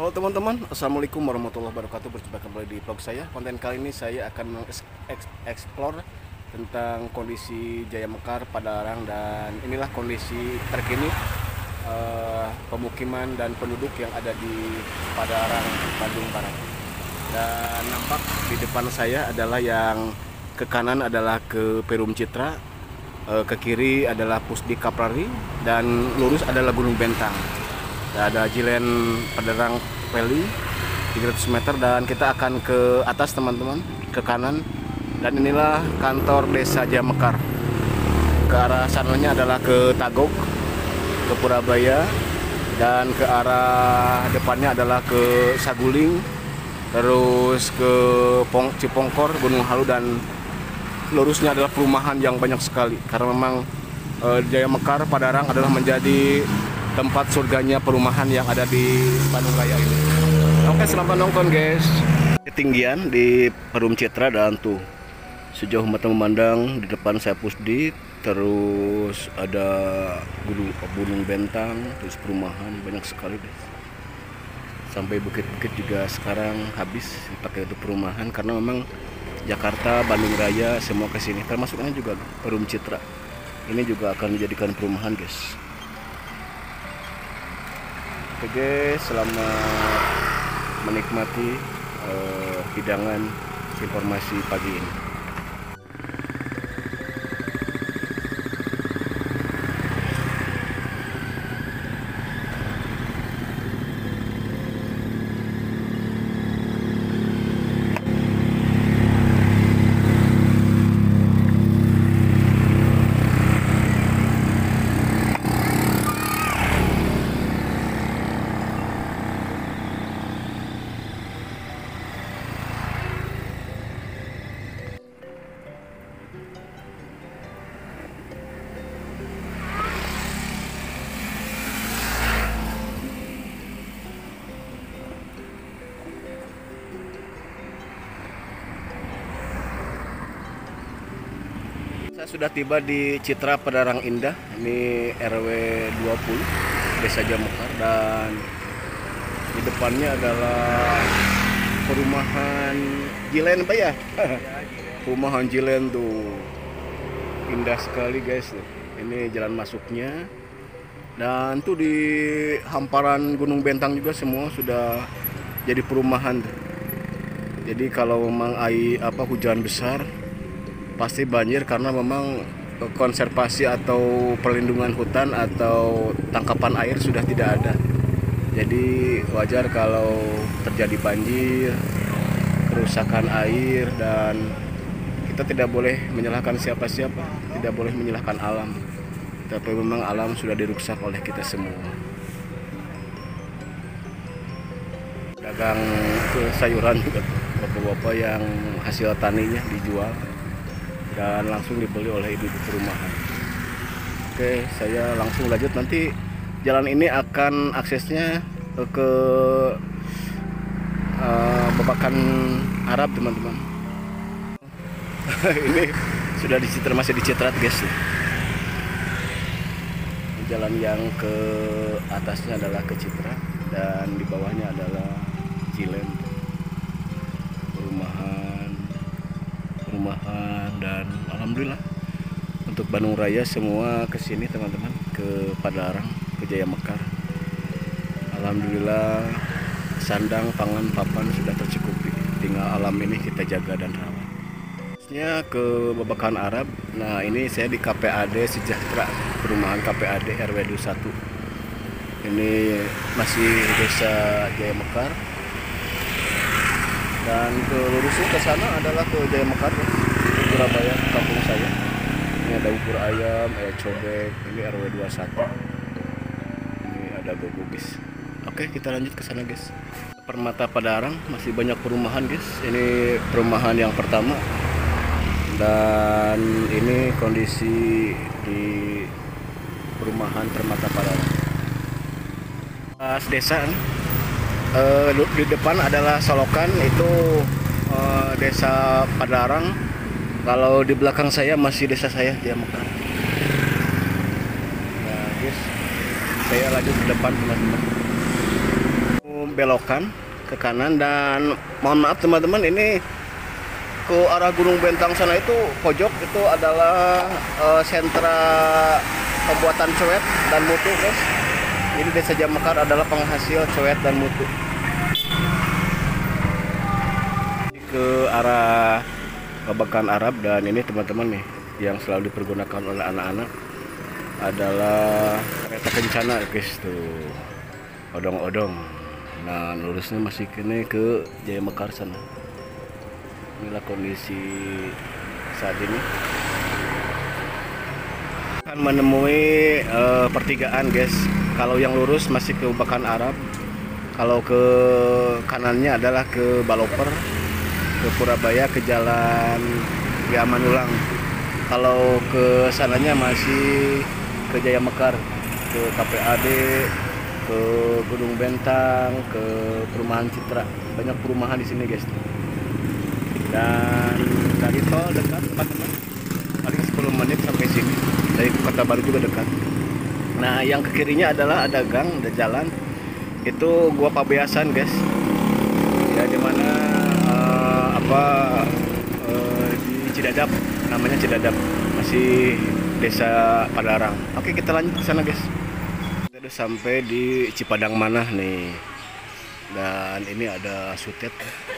Halo teman-teman, Assalamualaikum warahmatullahi wabarakatuh. Berjumpa kembali di vlog saya. Konten kali ini saya akan mengeksplor tentang kondisi Jaya Mekar, Padalarang, dan inilah kondisi terkini pemukiman dan penduduk yang ada di Padalarang, Bandung Barat. Dan nampak di depan saya adalah yang ke kanan adalah ke Perum Citra, ke kiri adalah Pusdi Kaprari, dan lurus adalah Gunung Bentang. Ada Jilen Padalarang Valley 300 meter, dan kita akan ke atas teman-teman, ke kanan, dan inilah kantor desa Jaya Mekar. Ke arah sananya adalah ke Tagok, ke Purabaya, dan ke arah depannya adalah ke Saguling, terus ke Cipongkor, Gunung Halu, dan lurusnya adalah perumahan yang banyak sekali. Karena memang Jaya Mekar Padalarang adalah menjadi tempat surganya perumahan yang ada di Bandung Raya ini. Oke, selamat nonton guys. Ketinggian di Perum Citra, dan tuh sejauh mata memandang di depan saya Pusdi, terus ada Gunung Bentang, terus perumahan banyak sekali deh. Sampai bukit-bukit juga sekarang habis dipakai untuk perumahan, karena memang Jakarta, Bandung Raya semua ke sini, termasuknya juga Perum Citra. Ini juga akan dijadikan perumahan guys. Oke guys, selamat menikmati hidangan informasi pagi ini. Saya sudah tiba di Citra Padalarang Indah. Ini RW 20 Desa Jaya Mekar, dan di depannya adalah perumahan Jilen, Pak ya? Perumahan Jilen tuh indah sekali guys. Ini jalan masuknya, dan tuh di hamparan Gunung Bentang juga semua sudah jadi perumahan. Jadi kalau memang hujan besar pasti banjir, karena memang konservasi atau perlindungan hutan atau tangkapan air sudah tidak ada. Jadi wajar kalau terjadi banjir, kerusakan air, dan kita tidak boleh menyalahkan siapa-siapa, tidak boleh menyalahkan alam. Tapi memang alam sudah dirusak oleh kita semua. Dagang ke sayuran juga, bapak-bapak yang hasil taninya dijual dan langsung dibeli oleh ibu-ibu perumahan. Oke, saya langsung lanjut. Nanti jalan ini akan aksesnya ke Babakan Arab teman-teman. Ini sudah di Citra, masih di Citra guys. Jalan yang ke atasnya adalah ke Citra, dan di bawahnya adalah Jilen. Perumahan, dan alhamdulillah untuk Bandung Raya semua ke sini teman-teman, ke Padalarang, ke Jaya Mekar. Alhamdulillah sandang, pangan, papan sudah tercukupi, tinggal alam ini kita jaga dan rawat. Ke Babakan Arab. Nah, ini saya di KPAD Sejahtera, perumahan KPAD RW 21. Ini masih desa Jaya Mekar, dan ke lurusnya ke sana adalah ke Jaya Mekar, ke Surabaya, kampung saya. Ini ada bubur ayam, cobek. Ini RW 21. Ini ada gogogis. Oke, kita lanjut ke sana guys. Permata Padalarang masih banyak perumahan guys. Ini perumahan yang pertama, dan ini kondisi di perumahan Permata Padalarang. Pas desa di depan adalah Solokan, itu desa Padalarang. Kalau di belakang saya masih desa saya, Jaya Mekar. Nah guys, saya lanjut ke depan teman-teman. belokan ke kanan, dan mohon maaf teman-teman, ini ke arah Gunung Bentang sana itu pojok itu adalah sentra pembuatan cowet dan mutu guys. Ini Desa Jamekar adalah penghasil cowet dan mutu. Ke arah Babakan Arab, dan ini teman-teman nih yang selalu dipergunakan oleh anak-anak adalah kereta kencana guys, tuh odong-odong. Nah lurusnya masih kene ke Jaya Mekar sana. Inilah kondisi saat ini. Akan menemui pertigaan guys. Kalau yang lurus masih ke Babakan Arab, kalau ke kanannya adalah ke Baloper, ke Purabaya, ke Jalan Manulang. Kalau ke sananya masih ke Jaya Mekar, ke KPAD, ke Gunung Bentang, ke Perumahan Citra. Banyak perumahan di sini guys. Dan dari tol dekat teman-teman, paling 10 menit sampai sini. Dari Kota Baru juga dekat. Nah yang ke kirinya adalah ada gang, ada jalan. Itu Gua Pabeasan guys. Ya dimana di Cidadap, namanya Cidadap, masih Desa Padarang. Oke, kita lanjut ke sana guys. Kita udah sampai di Cipadang Manah nih, dan ini ada Sutet,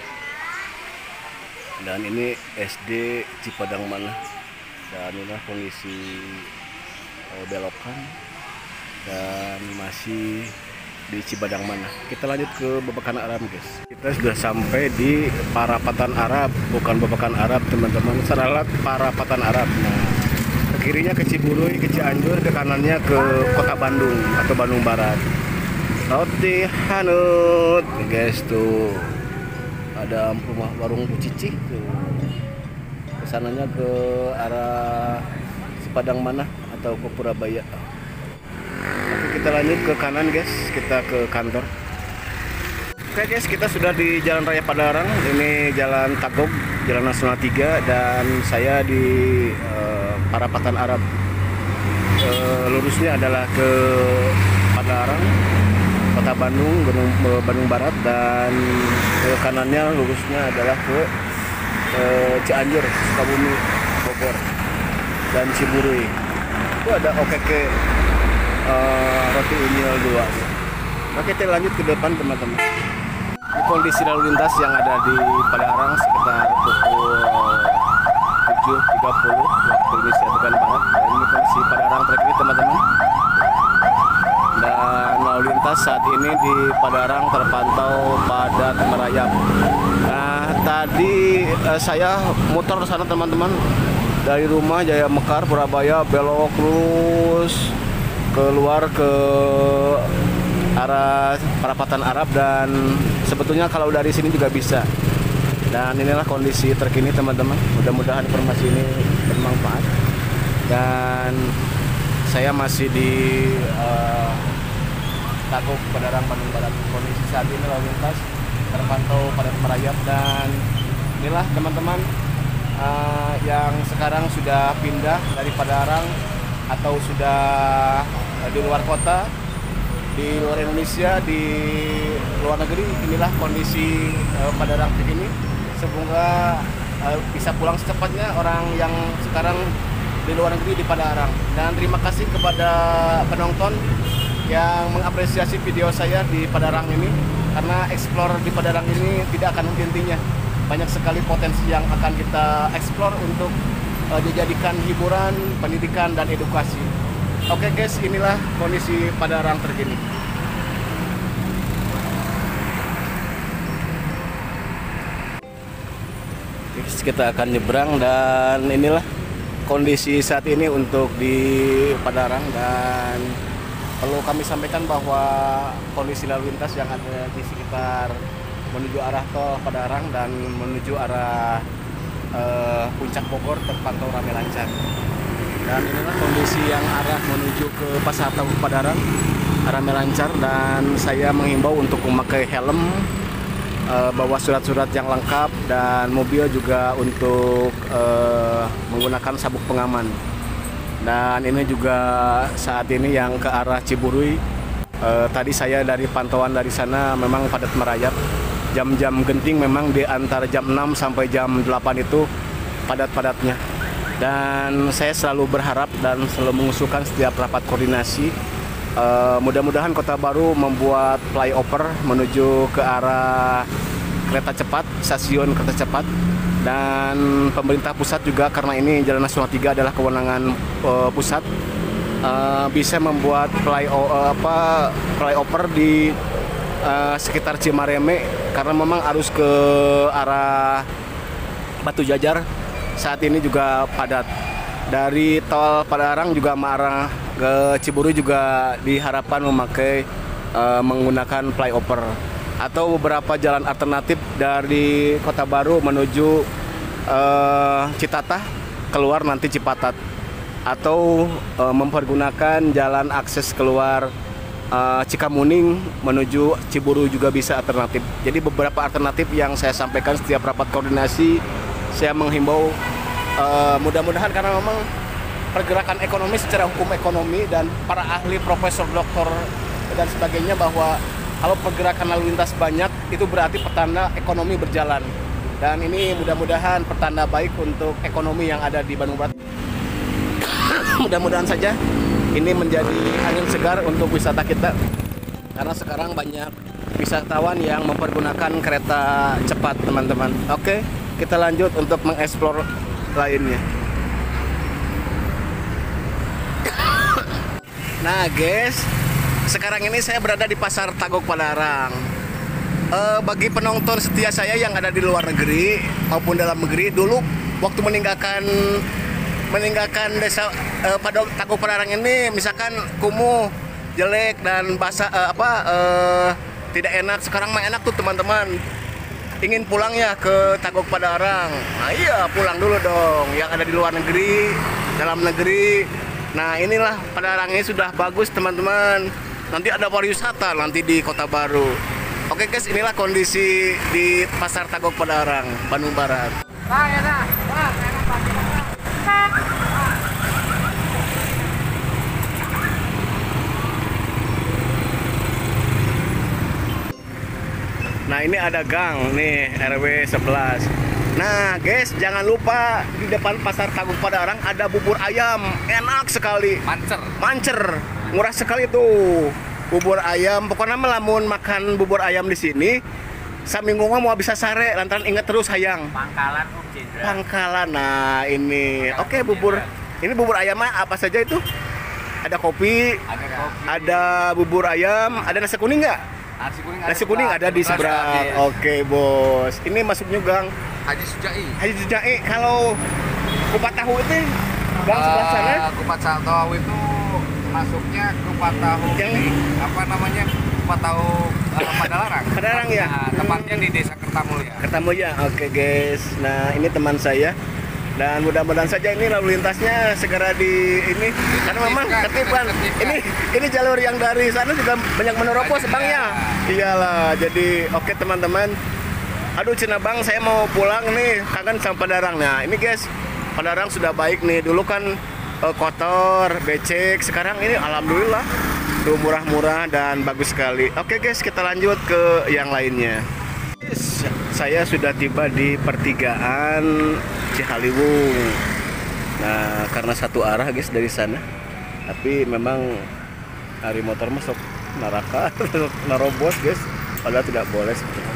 dan ini SD Cipadang Manah, dan inilah kondisi belokan dan masih di Cipadang Manah. Kita lanjut ke Babakan Arab guys. Kita sudah sampai di Parapatan Arab, bukan Babakan Arab teman-teman, salah, Parapatan Arab. Nah, ke kirinya ke Ciburuy, ke Cianjur, ke kanannya ke Kota Bandung atau Bandung Barat. Roti Hanut guys, tuh ada rumah warung Bu Cici tuh. Kesananya ke arah Cipadang Manah atau ke Purabaya. Oke, kita lanjut ke kanan guys, kita ke kantor. Oke guys, kita sudah di Jalan Raya Padarang. Ini Jalan Tagog, Jalan Nasional 3, dan saya di Parapatan Arab. Lurusnya adalah ke Padarang, Kota Bandung, Bandung Barat, dan ke kanannya lurusnya adalah ke Cianjur, Sukabumi, Bogor, dan Ciburuy. Itu ada OKK Roti Unyil 2. Oke, kita lanjut ke depan teman-teman. Kondisi lalu lintas yang ada di Padarang sekitar pukul 7.30 waktu Indonesia bagian barat. Ini kondisi Padarang terkini teman-teman. Dan lalu lintas saat ini di Padarang terpantau padat merayap. Nah, tadi saya muter ke sana teman-teman. Dari rumah Jaya Mekar, Purabaya, belok terus keluar ke arah Parapatan Arab, dan sebetulnya kalau dari sini juga bisa. Dan inilah kondisi terkini teman-teman. Mudah-mudahan informasi ini bermanfaat. Dan saya masih di Tagog, Padarang, Bandung Barat. Kondisi saat ini lalu lintas terpantau padat merayap, dan inilah teman-teman yang sekarang sudah pindah dari Padarang atau sudah di luar kota, di luar Indonesia, di luar negeri. Inilah kondisi Padarang ini. Semoga bisa pulang secepatnya orang yang sekarang di luar negeri di Padarang. Dan terima kasih kepada penonton yang mengapresiasi video saya di Padarang ini, karena explore di Padarang ini tidak akan henti-hentinya. Banyak sekali potensi yang akan kita explore untuk dijadikan hiburan, pendidikan, dan edukasi. Oke guys, inilah kondisi Padarang terkini. Kita akan nyebrang, dan inilah kondisi saat ini untuk di Padarang. Dan perlu kami sampaikan bahwa kondisi lalu lintas yang ada di sekitar menuju arah tol Padarang dan menuju arah Puncak Bogor terpantau ramai lancar. Dan inilah kondisi yang arah menuju ke Pasar Tahu Padarang ramai lancar, dan saya menghimbau untuk memakai helm, bawa surat-surat yang lengkap, dan mobil juga untuk menggunakan sabuk pengaman. Dan ini juga saat ini yang ke arah Ciburuy Tadi saya dari pantauan dari sana memang padat merayap. Jam-jam genting memang di antara jam 6 sampai jam 8 itu padat-padatnya. Dan saya selalu berharap dan selalu mengusulkan setiap rapat koordinasi, mudah-mudahan Kota Baru membuat flyover menuju ke arah kereta cepat, stasiun kereta cepat. Dan pemerintah pusat juga, karena ini Jalan Nasional 3 adalah kewenangan pusat, bisa membuat flyover di sekitar Cimareme, karena memang arus ke arah Batu Jajar saat ini juga padat. Dari tol Padalarang juga mengarah ke Ciburu juga diharapkan menggunakan flyover, atau beberapa jalan alternatif dari Kota Baru menuju Citatah keluar nanti Cipatat, atau mempergunakan jalan akses keluar Cikamuning menuju Ciburu juga bisa alternatif. Jadi beberapa alternatif yang saya sampaikan setiap rapat koordinasi. Saya menghimbau, mudah-mudahan, karena memang pergerakan ekonomi secara hukum ekonomi dan para ahli, profesor, doktor dan sebagainya, bahwa kalau pergerakan lalu lintas banyak itu berarti pertanda ekonomi berjalan. Dan ini mudah-mudahan pertanda baik untuk ekonomi yang ada di Bandung Barat. Mudah-mudahan saja ini menjadi angin segar untuk wisata kita, karena sekarang banyak wisatawan yang mempergunakan kereta cepat, teman-teman. Oke, kita lanjut untuk mengeksplor lainnya. Nah guys, sekarang ini saya berada di Pasar Tagok Padalarang. Bagi penonton setia saya yang ada di luar negeri maupun dalam negeri, dulu waktu meninggalkan desa Tagok Padalarang ini, misalkan kumuh, jelek dan basah, tidak enak. Sekarang mah enak tuh, teman-teman. Ingin pulang ya ke Tagok Padalarang. Nah iya, pulang dulu dong. Yang ada di luar negeri, dalam negeri. Nah inilah, Padalarang ini sudah bagus, teman-teman. Nanti ada pariwisata nanti di Kota Baru. Oke guys, inilah kondisi di Pasar Tagok Padalarang, Bandung Barat. Nah ini ada gang nih, RW 11. Nah guys, jangan lupa di depan Pasar Tagok Padalarang ada bubur ayam, enak sekali. Mancer, murah sekali tuh bubur ayam. Pokoknya melamun makan bubur ayam di sini, saminggu mau bisa sare, lantaran inget terus hayang. Pangkalan Cindra. Pangkalan. Nah ini, oke, bubur. Ini bubur ayamnya apa saja itu? Ada kopi, ada bubur ayam, ada nasi kuning nggak? Nasi kuning ada di seberang. Oke bos, ini masuknya gang Haji Sujai. Kalau kupat tahu itu gang sebelah sana? Kupat tahu itu masuknya kupat tahu yang apa namanya, kupat tahu Padalarang ya. Nah, tempatnya di Desa Kertamulya. Oke guys, nah ini teman saya. Dan mudah-mudahan saja ini lalu lintasnya segera di ini, karena memang tertiban. Ini jalur yang dari sana juga banyak menerobos bangnya. Iyalah, jadi oke teman-teman. Aduh Cina Bang, saya mau pulang nih, kangen sama Padalarang. Nah ini guys, Padalarang sudah baik nih. Dulu kan kotor, becek. Sekarang ini alhamdulillah tuh murah-murah dan bagus sekali. Oke guys, kita lanjut ke yang lainnya. Saya sudah tiba di pertigaan Cihaliwung. Nah, karena satu arah guys dari sana. Tapi memang hari motor masuk neraka, narobos guys. Padahal tidak boleh sebenarnya.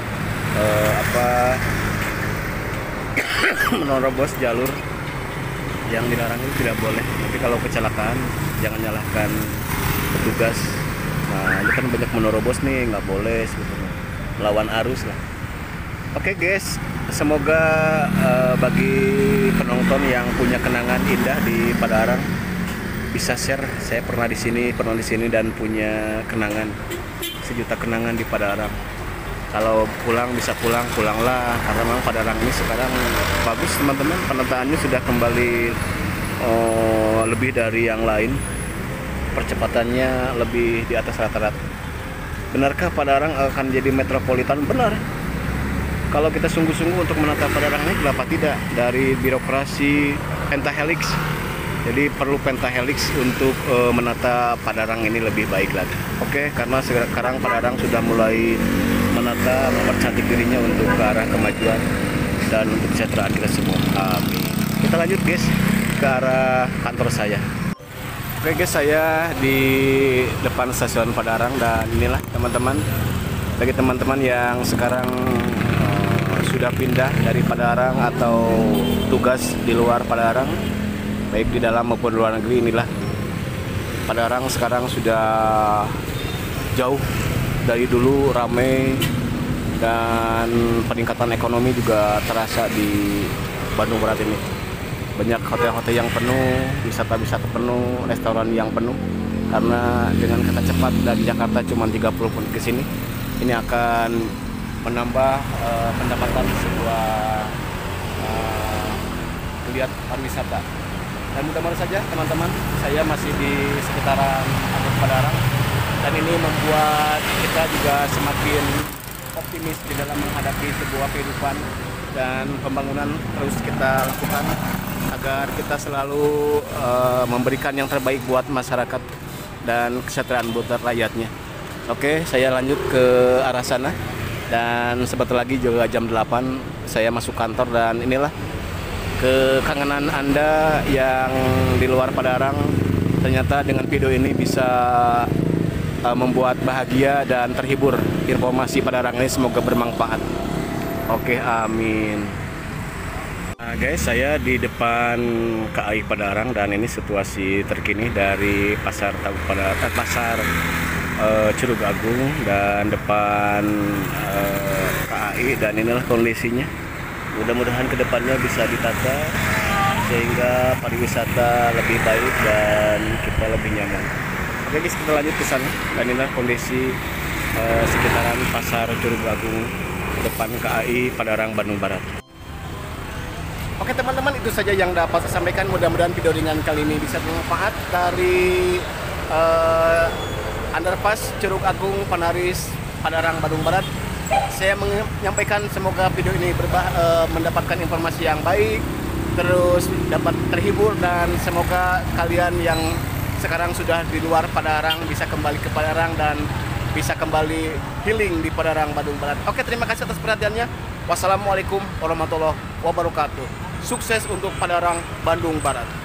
Menerobos jalur yang dilarang itu tidak boleh. Tapi kalau kecelakaan jangan nyalahkan petugas. Nah, ini kan banyak menerobos nih, nggak boleh sebetulnya. Melawan arus lah. Oke guys, semoga bagi penonton yang punya kenangan indah di Padalarang bisa share. Saya pernah di sini dan punya kenangan, sejuta kenangan di Padalarang. Kalau pulang bisa pulanglah, karena memang Padalarang ini sekarang bagus teman-teman. Penataannya sudah kembali lebih dari yang lain, percepatannya lebih di atas rata-rata. Benarkah Padalarang akan jadi metropolitan? Benar. Kalau kita sungguh-sungguh untuk menata Padalarang ini, kenapa tidak? Dari birokrasi pentahelix Jadi perlu pentahelix untuk menata Padalarang ini lebih baik lagi. Oke, karena sekarang Padalarang sudah mulai menata, mempercantik dirinya untuk ke arah kemajuan dan untuk kesejahteraan kita semua. Amin. Kita lanjut guys ke arah kantor saya. Oke guys, saya di depan stasiun Padalarang dan inilah teman-teman, bagi teman-teman yang sekarang sudah pindah dari Padalarang atau tugas di luar Padalarang, baik di dalam maupun luar negeri, inilah Padalarang sekarang sudah jauh dari dulu ramai dan peningkatan ekonomi juga terasa di Bandung Barat ini. Banyak hotel-hotel yang penuh, wisata-wisata penuh, restoran yang penuh. Karena dengan kereta cepat dari Jakarta cuma 30 menit ke sini, ini akan menambah pendapatan sebuah geliat pariwisata. Dan mudah-mudahan saja teman-teman, saya masih di sekitaran Padalarang dan ini membuat kita juga semakin optimis di dalam menghadapi sebuah kehidupan dan pembangunan terus kita lakukan agar kita selalu memberikan yang terbaik buat masyarakat dan kesejahteraan buat rakyatnya. Oke, saya lanjut ke arah sana dan sebentar lagi juga jam 8 saya masuk kantor dan inilah kekangenan Anda yang di luar Padalarang. Ternyata dengan video ini bisa membuat bahagia dan terhibur. Informasi Padalarang ini semoga bermanfaat. Oke, amin. Nah, guys, saya di depan KAI Padalarang dan ini situasi terkini dari pasar Curug Agung dan depan KAI, dan inilah kondisinya. Mudah-mudahan kedepannya bisa ditata sehingga pariwisata lebih baik dan kita lebih nyaman. Oke guys, kita lanjut ke sana. Dan inilah kondisi sekitaran pasar Curug Agung depan KAI Padalarang Bandung Barat. Oke teman-teman, itu saja yang dapat saya sampaikan. Mudah-mudahan video ringan kali ini bisa bermanfaat. Dari underpass Curug Agung Panaris Padalarang Bandung Barat, saya menyampaikan semoga video ini mendapatkan informasi yang baik, terus dapat terhibur, dan semoga kalian yang sekarang sudah di luar Padalarang bisa kembali ke Padalarang dan bisa kembali healing di Padalarang Bandung Barat. Oke, terima kasih atas perhatiannya. Wassalamualaikum warahmatullahi wabarakatuh. Sukses untuk Padalarang Bandung Barat.